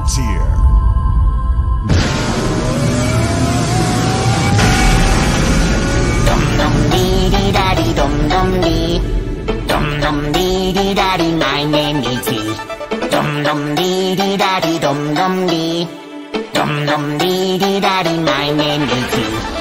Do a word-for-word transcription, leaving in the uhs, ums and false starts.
frontier. Dum dum dee dee da dee dum dum dee. Dum dum dee dee da dee, my name is Dee. Dum dum dee dee da dee dum dum dee. Dum dum dee dee da dee, my name is Dee.